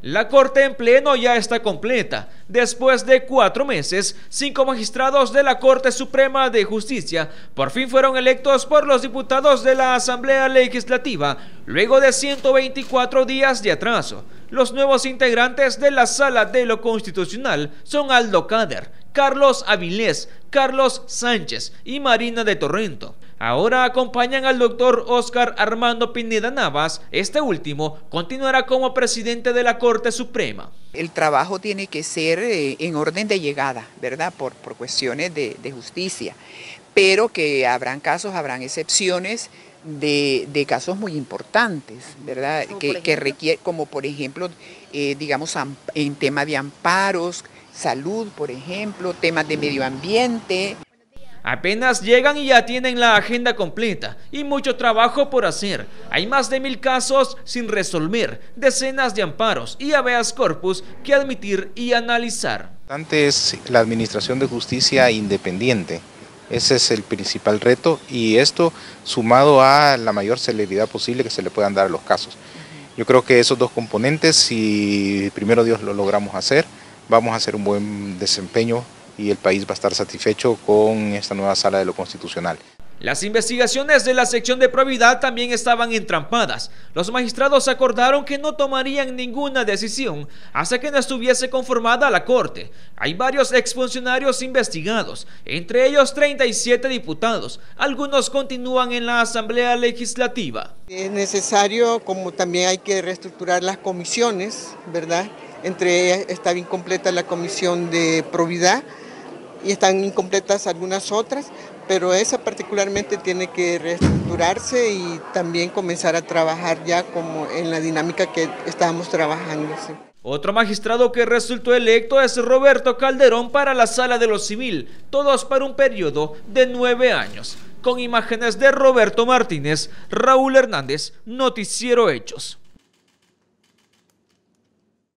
La Corte en pleno ya está completa. Después de 4 meses, 5 magistrados de la Corte Suprema de Justicia por fin fueron electos por los diputados de la Asamblea Legislativa, luego de 124 días de atraso. Los nuevos integrantes de la Sala de lo Constitucional son Aldo Cader, Carlos Avilés, Carlos Sánchez y Marina de Torrento. Ahora acompañan al doctor Óscar Armando Pineda Navas. Este último continuará como presidente de la Corte Suprema. El trabajo tiene que ser en orden de llegada, ¿verdad? Por cuestiones de justicia, pero que habrán excepciones de casos muy importantes, ¿verdad? Que requiere, como por ejemplo, digamos, en tema de amparos, salud, por ejemplo, temas de medio ambiente. Apenas llegan y ya tienen la agenda completa y mucho trabajo por hacer. Hay más de 1000 casos sin resolver, decenas de amparos y habeas corpus que admitir y analizar. Es la administración de justicia independiente. Ese es el principal reto, y esto sumado a la mayor celeridad posible que se le puedan dar a los casos. Yo creo que esos dos componentes, si primero Dios lo logramos hacer, vamos a hacer un buen desempeño y el país va a estar satisfecho con esta nueva Sala de lo Constitucional. Las investigaciones de la sección de probidad también estaban entrampadas. Los magistrados acordaron que no tomarían ninguna decisión hasta que no estuviese conformada la Corte. Hay varios exfuncionarios investigados, entre ellos 37 diputados. Algunos continúan en la Asamblea Legislativa. Es necesario, como también hay que reestructurar las comisiones, ¿verdad? Entre ellas está incompleta la comisión de probidad y están incompletas algunas otras, pero esa particularmente tiene que reestructurarse y también comenzar a trabajar ya como en la dinámica que estábamos trabajando. Sí. Otro magistrado que resultó electo es Roberto Calderón para la Sala de lo Civil, todos para un periodo de 9 años. Con imágenes de Roberto Martínez, Raúl Hernández, Noticiero Hechos.